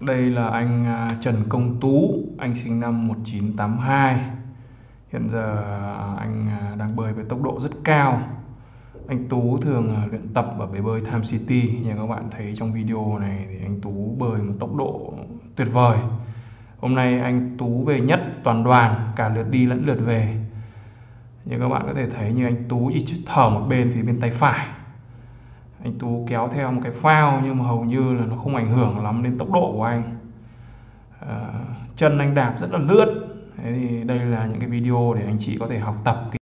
Đây là anh Trần Công Tú, anh sinh năm 1982. Hiện giờ anh đang bơi với tốc độ rất cao. Anh Tú thường luyện tập ở bể bơi Time City. Như các bạn thấy trong video này thì anh Tú bơi một tốc độ tuyệt vời. Hôm nay anh Tú về nhất toàn đoàn, cả lượt đi lẫn lượt về. Như các bạn có thể thấy, như anh Tú chỉ thở một bên phía bên tay phải. Anh Tú kéo theo một cái phao nhưng mà hầu như là nó không ảnh hưởng lắm đến tốc độ của anh. Chân anh đạp rất là lướt. Thế thì đây là những cái video để anh chị có thể học tập